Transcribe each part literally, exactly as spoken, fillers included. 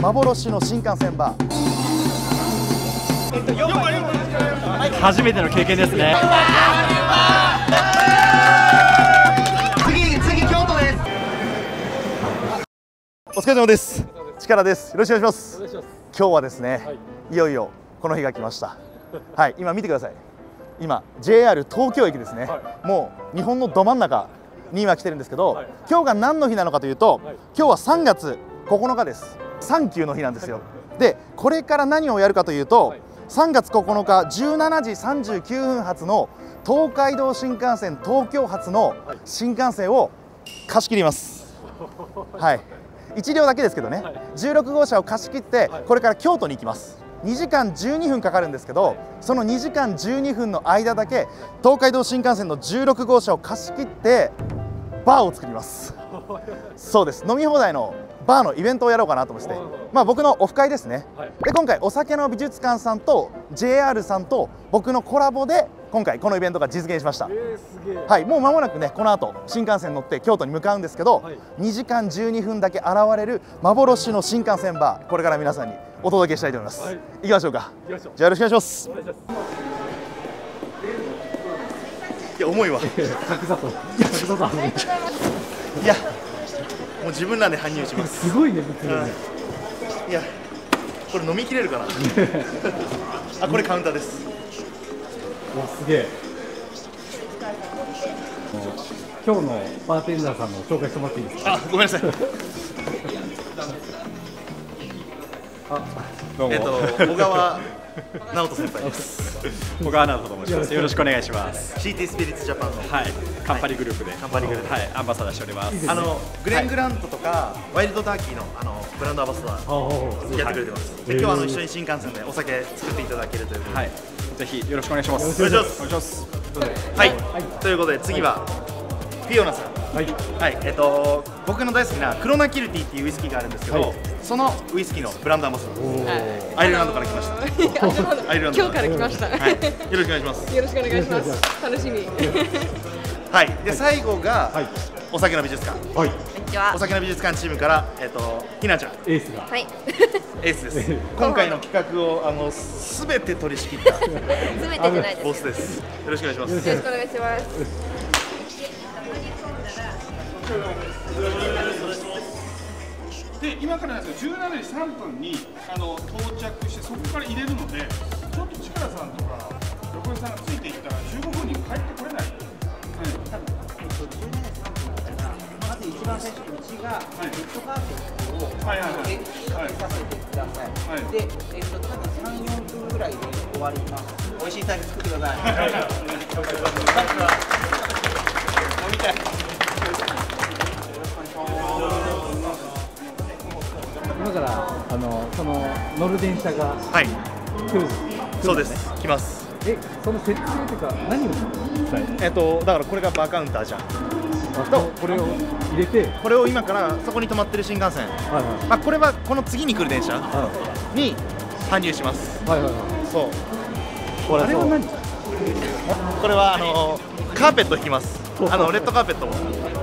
幻の新幹線バー。 初めての経験ですね。 次次京都です。お疲れ様です。力です。よろしくお願いします。今日はですね、はい、いよいよこの日が来ました。はい、今見てください。今 ジェイアール 東京駅ですね、はい、もう日本のど真ん中に今来てるんですけど、はい、今日が何の日なのかというと、はい、今日はさんがつここのかです。サンキューの日なんですよ。でこれから何をやるかというと、はい、さんがつここのかじゅうしちじさんじゅうきゅうふん発の東海道新幹線東京発の新幹線を貸し切ります。はい、いち両だけですけどね、はい、じゅうろくごうしゃを貸し切ってこれから京都に行きます。にじかんじゅうにふんかかるんですけど、そのにじかんじゅうにふんの間だけ東海道新幹線のじゅうろくごうしゃを貸し切ってバーを作ります。そうです、飲み放題のバーのイベントをやろうかなと思って、まあ僕のオフ会ですね。で今回お酒の美術館さんと ジェイアール さんと僕のコラボで今回このイベントが実現しました。はい、もう間もなくねこの後新幹線に乗って京都に向かうんですけど、はい、にじかんじゅうにふんだけ現れる幻の新幹線バー、これから皆さんにお届けしたいと思います。はい、行きましょうか。じゃあよろしくお願いします。いや重いわ。いやもう自分らで搬入します。 すごいね、物理ね。 いやこれ飲みきれるかな。あ、これカウンターです。 わ、すげえ。今日のバーテンダーさんの紹介してもらっていいですか。 あ、ごめんなさい。 あ、どうも。 えっと小川直人先輩です。 小川直人と申します。よろしくお願いします。 シーティー スピリッツジャパンの、はい、 カンパニーグループで、 カンパニーグループはい、アンバサダーしております。 あのグレン・グラントとかワイルドターキーのあのブランドアンバサダーやってくれてます。で今日はあの一緒に新幹線でお酒作っていただけるということで、 ぜひよろしくお願いします。 お願いします。はい、ということで次はフィオナさん。はい、はい、えっと僕の大好きなクロナキルティっていうウイスキーがあるんですけど、はい、そのウイスキーのブランドアンバサダー、アイルランドから来ました。アイルランド今日から来ました。はい、 よろしくお願いします。 よろしくお願いします。楽しみ。 はい、で最後がお酒の美術館。はい、お酒の美術館チームからえっとひなちゃん、エースが、はい、エースです。今回の企画をあのすべて取り仕切ったすべてじゃないです。ボスです。よろしくお願いします。 よろしくお願いします。 で今からなんですけどじゅうしちじさんぷんにあの到着してそこから入れるので、ちょっと力さんとか横井さんがついていったらじゅうごふんに帰ってこれない。 多分じゅうしちじさんぷんだからまず一番最初うちがレッドカーペットをかけさせてください。で、えっと多分さん、よんぷんぐらいで終わります。美味しいタイム作ってください。飲みたい。 今からあのその乗る電車がはい来る。 そうです。来ます。 え、その設定というか何をしたい？ えっとだからこれがバーカウンターじゃん。 とこれを入れて、これを今からそこに止まってる新幹線。はいはい。まあこれはこの次に来る電車に搬入します。はいはいはい。そう。これは何？これはあのカーペット引きます。あのレッドカーペットも。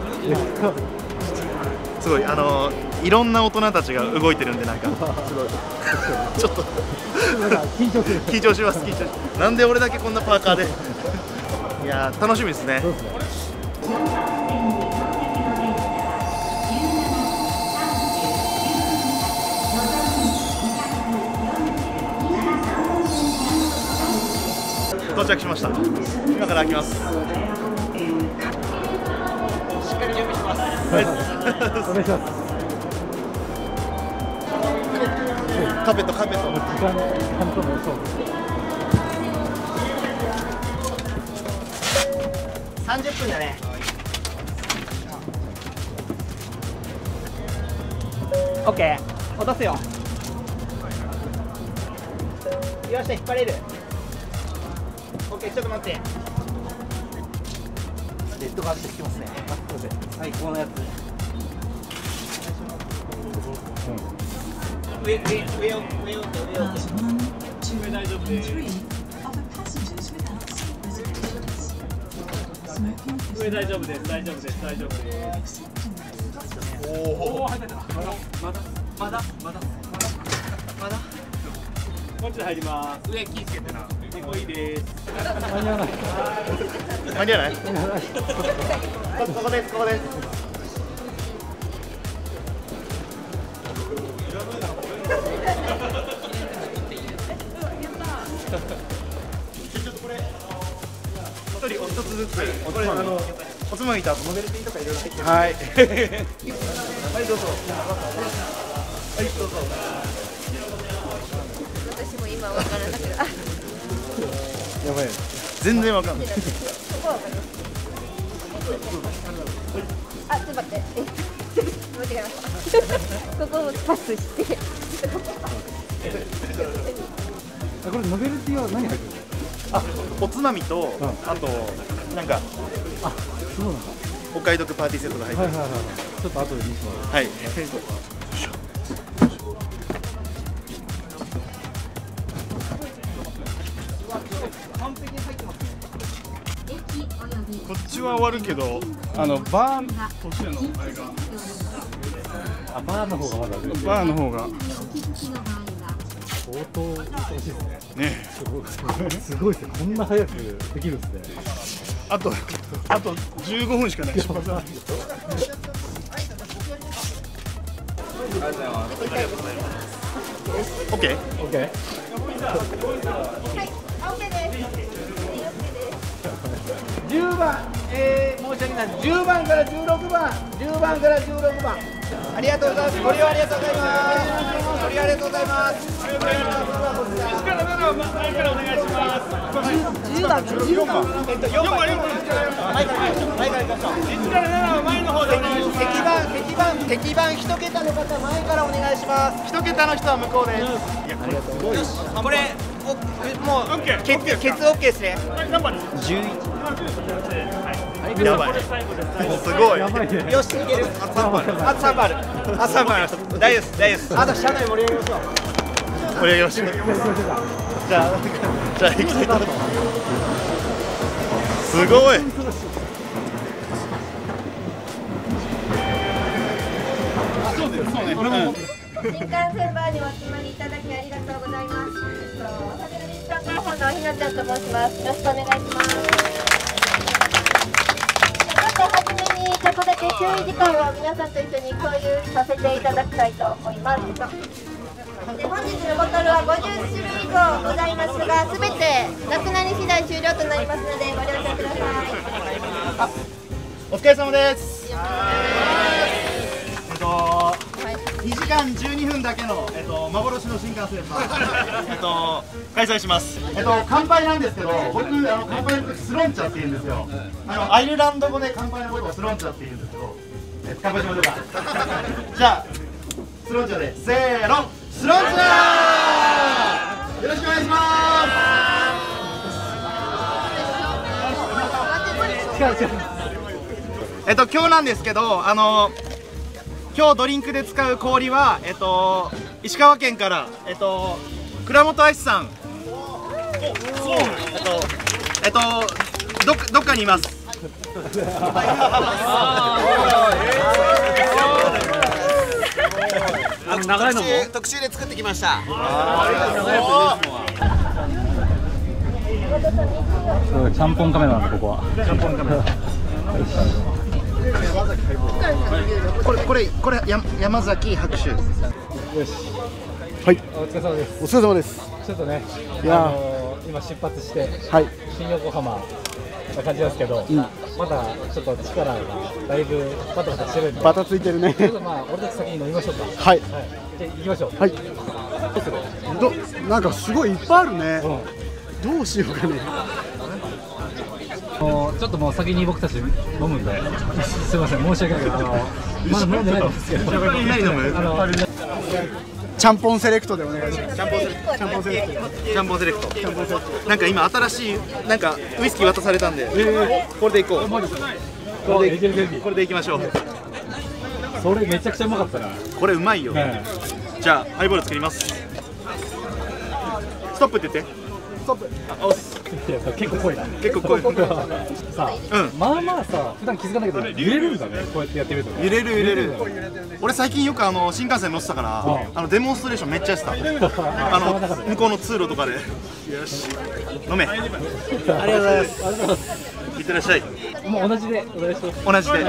すごいあのいろんな大人たちが動いてるんでなんかすごいちょっと緊張する緊張します緊張します。なんで俺だけこんなパーカーでいやー楽しみですね。到着しました。今から開きます。しっかり準備します。はい、お願いします。カーペットカーペット。時間半ともそう。 さんじゅっぷんだね。オッケー。落とすよ。よっしゃ引っ張れる。オッケーちょっと待って。レッドカーペット引きますね。最高のやつ。上上上を上を上を上大丈夫です。上大丈夫です大丈夫です大丈夫です。おお入ってた。まだまだまだまだ。 こっち入ります。上気つけてな。結構いいです。 間に合わない。 間に合わない。ここです、ここです。一人お一つずつ。これあのおつまみとあとノベルティとかいろいろ入ってる。はい。はいどうぞ。はいどうぞ。 私も今わからなくて、あ、 やばい。全然わかんない。 あ、ちょっと待って。間違えました。ここをパスして。 これノベルティは何入ってる？ あ、おつまみと、あとなんかあ、そうなんだ。 お買い得パーティーセットが入ってる。 はいはいはい。ちょっと後で見せてもらう。 はい。 こっちは終わるけど、あのバー途中のあれが、 あ、バーの方がまだある。 バーの方が相当忙しいですね。 ね。 すごいですね。こんな早くできるんですね。 あとあとじゅうごふんしかない。出発。 オッケー。 オッケー。 じゅうばん、えー、申し訳ないじゅうばんからじゅうろくばん、じゅうばんからじゅうろくばん、ありがとうございます。ご利用ありがとうございます。ご利用ありがとうございます。いちからななばん前からお願いします。じゅうばん、じゅうばん、えっとよんばん、よんばん前から前から行きましょう。いちからななばん前の方でお願いします。席番、席番、席番一桁の方前からお願いします。一桁の人は向こうです。いや、これすごい。これもうケツケツオッケーですね。何番です？じゅういち。 やばい。すごい。 よし、いける。あとさんばん。あとさんばん。あとさんばん。大丈夫です。大丈夫です。あと車内盛り上げましょう。 盛り上げましょう。じゃあ、じゃあ行きたいと思います。すごい。 そうです。そうね。 新幹線バーにお集まりいただきありがとうございます。お酒の日韓広報のひなちゃんと申します。よろしくお願いします。まずはじめにちょっとだけ注意事項を皆さんと一緒に共有させていただきたいと思います。で本日のボトルはごじゅっしゅるい以上ございますが、すべてなくなり次第終了となりますのでご了承ください。 お疲れ様です。えっとにじかんじゅうにふんだけの、えっと、幻の新幹線バー、えっと、開催します。えっと、乾杯なんですけど、僕、あの乾杯の時スロンチャって言うんですよ。あの、アイルランド語で乾杯のことをスロンチャって言うんですけど、え乾杯しましょうか。じゃあ、スロンチャで、せーの、スロンチャーよろしくお願いします。えっと、今日なんですけど、あの今日ドリンクで使う氷は、えっと、石川県から、えっと、倉本愛さん、えっと、えっと、どっどっかにいます。 あの長いのも特集で作ってきました。 ちゃんぽんカメラなんで、ここは。ちゃんぽんカメラ。 これこれこれや山崎拍手。よし。 はい。 お疲れ様です。 お疲れ様です。 ちょっとね、 いやあのー、今出発して、 はい、 新横浜な感じなんですけど、うん、まだちょっと力がだいぶバタバタしてるんで。 バタついてるね。 ちょっとまあ俺たち先に飲みましょうか。 はい。 はい。じゃあ行きましょう。 はい。 どうする？ どなんかすごいいっぱいあるね。うん、どうしようかね。 もうちょっともう先に僕たち飲むんで、すみません申し訳ないけど、あのまだ飲んでないんですけど。 何飲む？ あのちゃんぽんセレクトでお願いします。ちゃんぽんセレクト。ちゃんぽんセレクト。ちゃんぽんセレクト。ちゃんぽんセレクト。なんか今新しいなんかウイスキー渡されたんで、えー、これでいこう。これでこれでいきましょう。 それめちゃくちゃうまかったな。 これうまいよ。ね、じゃあハイボール作ります。ストップって言って。ストップ。あ、押す。 結構濃いな。 結構濃い。 さあ、まあまあさ、普段気づかないけど揺れるんだね。こうやってやってると。 揺れる揺れる。俺最近よくあの新幹線乗ってたから、あのデモンストレーションめっちゃやってた。あの向こうの通路とかで。よし。飲め。ありがとうございます。いってらっしゃい。 もう同じでお願いします。 同じで。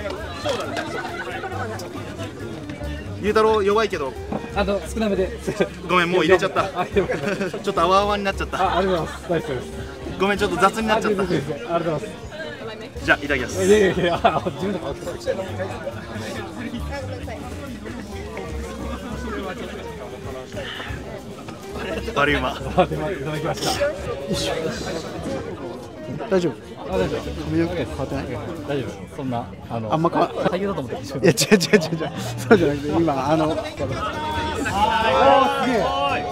ゆうたろう弱いけど。 あの少なめで。 ごめん、もう入れちゃった。ちょっとあわあわになっちゃった。 ありがとうございます。大丈夫です。 ごめん、ちょっと雑になっちゃった。 ありがとうございます。 じゃあいただきます。 いやいやいや、自分で買ってた。 バリウマ。 いただきました。 大丈夫。 あ、大丈夫。 髪の毛変わってない。 大丈夫。そんなあのあんま変わ。 大変だと思って。いや違う違う違う違う。そうじゃなくて今あの。ああすげえ。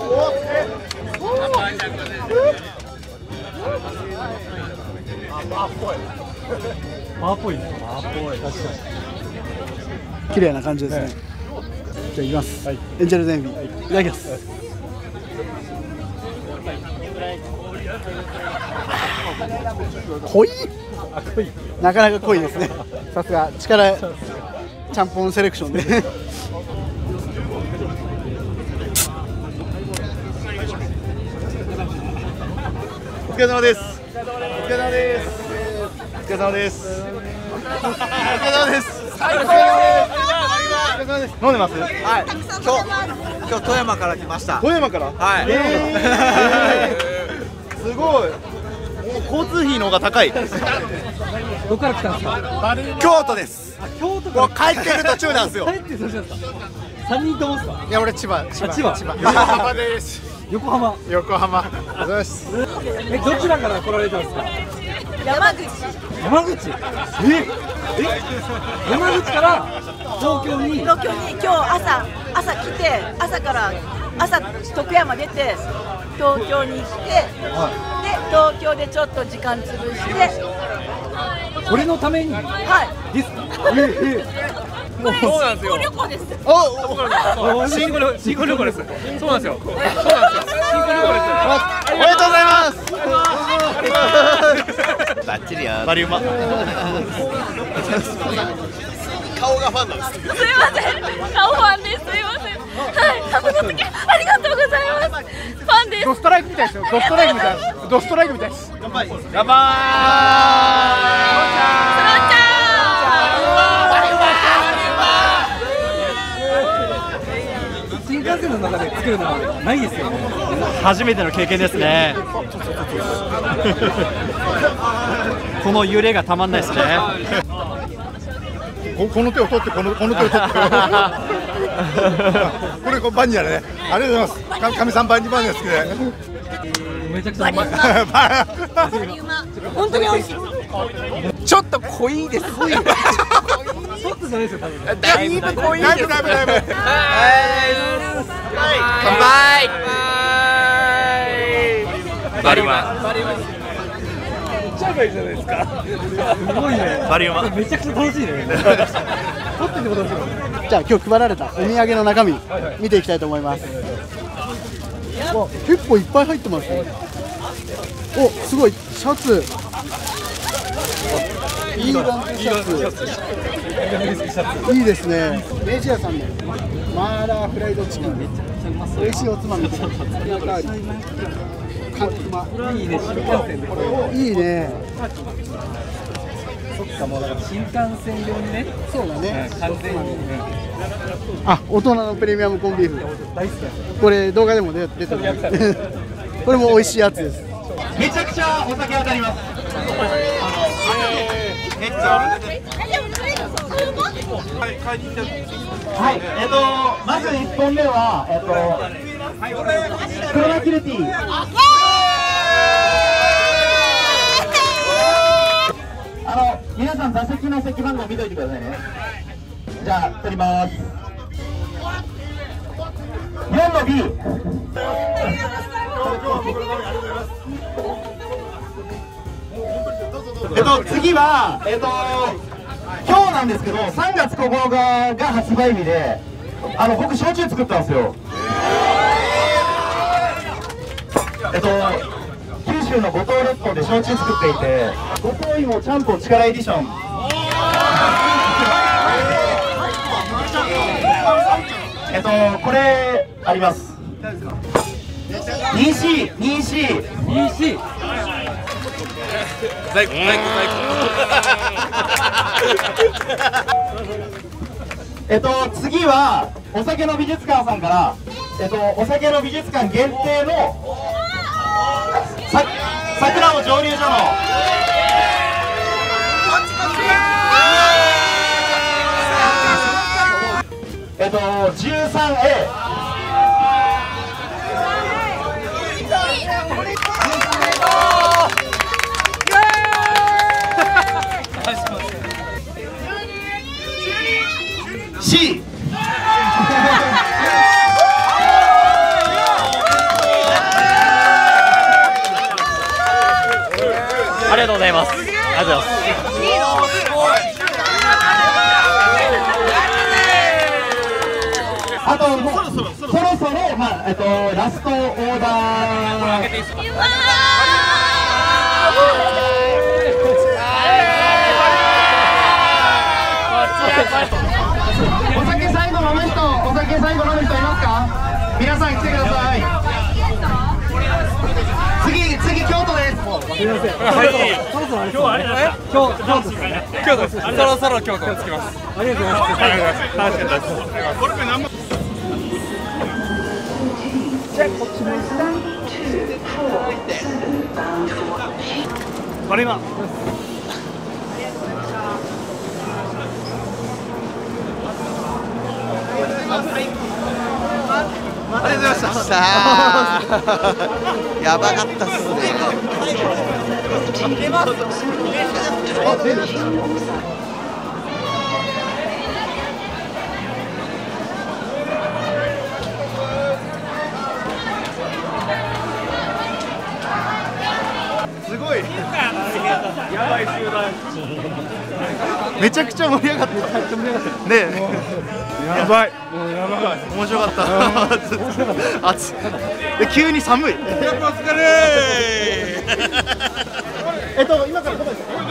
パーっぽい。パーっぽいね。パーっぽい。確かに。 綺麗な感じですね。じゃあ行きます。エンジェルゼンビー。いただきます。濃い。なかなか濃いですね。さすが力ちゃんぽんセレクションで。 お疲れ様です。お疲れ様です。お疲れ様です。お疲れ様です。最高。飲んでます？ はい。今日今日富山から来ました。 富山から？ はい。 すごい。交通費の方が高い。 どこから来たんですか？ 京都です。 京都から帰ってる途中なんですよ。 帰ってる途中ですか？三人ともですか？ いや俺千葉。 千葉。 千葉。横浜です。 横浜。 横浜。あざす。 え、どちらから来られたんですか？ 山口。 山口。え？え？山口から東京に。 東京に今日朝朝来て朝から朝徳山出て東京に来て、はい、で東京でちょっと時間潰して。 これのために。 はい。 ですか？ええ。 これ新婚旅行です。 おお。新婚旅行、新婚旅行です。そうなんですよ。そうなんですよ。新婚旅行です。 おめでとうございます。バッチリや。バリウマ。顔がファンなんです。 すいません。顔ファンです。すいません。はい。ハムの時ありがとうございます。ファンです。 ドストライクみたいですよ。ドストライクみたいです。ドストライクみたいです。 乾杯。乾杯。 スロちゃん。 新幹線の中で作るのはないですよね。 初めての経験ですね。この揺れがたまんないですね。 こ, この手を取ってこのこの手を取ってこれこれバニラね。ありがとうございます。かみさんバニラ好きで。 めちゃくちゃうまい。 本当に美味しい。 ちょっと濃いです。濃い。 ちょっとじゃないですよ多分。 だいぶ濃いです。 だいぶだいぶだいぶ。 乾杯。バリマ。 チャーバイじゃないですか。すごいね。 バリウマ。 めちゃくちゃ楽しいね。取ってても楽しい。 じゃあ今日配られたお土産の中身見ていきたいと思います。わ、結構いっぱい入ってますね。お、すごいシャツ。いいランクシャツ。いいですね。ベジ屋さんのマーラーフライドチキン。美味しいおつまみ。いいね、新幹線でこれ。 いいね。 そっか、もうだから新幹線用にね。 そうだね。 完全に。 あ、大人のプレミアムコンビーフ。 大好きだ。 これ動画でも出てる。これも美味しいやつです。 めちゃくちゃお酒当たります。はい、えっとまずいっぽんめはえっとクロマキルティ。あの皆さん座席の席番号見といてくださいね。じゃあ取ります。よんの ビー。えっと次はえっと今日なんですけどさんがつここのかが発売日で、あの僕焼酎作ったんですよ。えっと九州州の五島列島で焼酎作っていて、五島芋ちゃんぽん力エディション。えっとこれあります。にシー にシー にシー最高最高最高。えっと次はお酒の美術館さんから、えっとお酒の美術館限定のさ桜尾蒸留所のえっと じゅうさんエー。C ありがとうございます。ありがとうございます。 あともうそろそろそろまあえっとラストオーダー。お酒最後飲む人、お酒最後飲む人いますか？皆さん来てください。次、次京都です。すみません。そろそろ今日はありがとうございます。京都ですね。京都です。そろそろ京都着きます。ありがとうございます。ありがとうございます。楽しかったです。これ何も。じゃあこっちも。これ今。ありがとうございました。やばかったっすね。すごい。やばい集団。めちゃくちゃ盛り上がった。ねえ。やばい。もうやばい。面白かった。暑い。で急に寒い。お疲れ。えっと今からどこですか？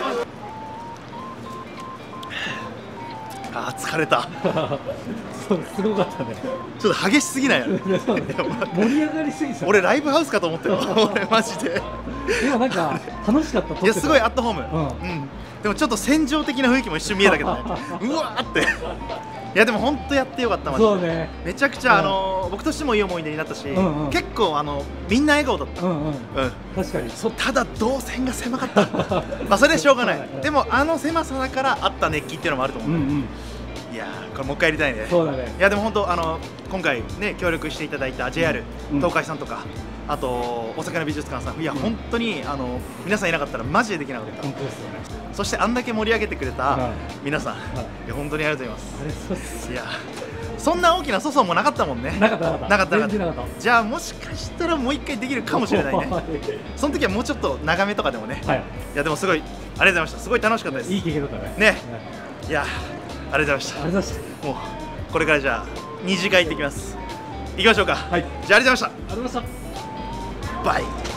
あ疲れた。 そうすごかったね。 ちょっと激しすぎない？盛り上がりすぎた。 俺ライブハウスかと思ったよ。俺マジで。 でもなんか楽しかった。 いやすごいアットホーム。うん。でもちょっと戦場的な雰囲気も一瞬見えたけどね。うわーって。いやでも本当やってよかったマジで。そうね。めちゃくちゃあの僕としてもいい思い出になったし、結構あのみんな笑顔だった。うんうん。確かに。そうただ動線が狭かった。まあそれでしょうがない。でもあの狭さだからあった熱気っていうのもあると思う。いやーこれもう一回やりたいね。そうだね。いやでも本当あの今回ね協力していただいた ジェイアール 東海さんとか。あとお酒の美術館さん、いや、うん、本当にあの皆さんいなかったらマジでできなかった。本当ですよね。そしてあんだけ盛り上げてくれた皆さん、はい、いや本当にありがとうございます。いやそんな大きな粗相もなかったもんね。なかったなかった。なかったなかった。じゃあもしかしたらもう一回できるかもしれないね。その時はもうちょっと長めとかでもね。はい、いやでもすごいありがとうございました。すごい楽しかったです。いい経験だったね。ね。はい、いやありがとうございました。ありがとうございました。もうこれからじゃあ二次会行ってきます。行きましょうか。はい。じゃあありがとうございました。ありがとうございました。Bye.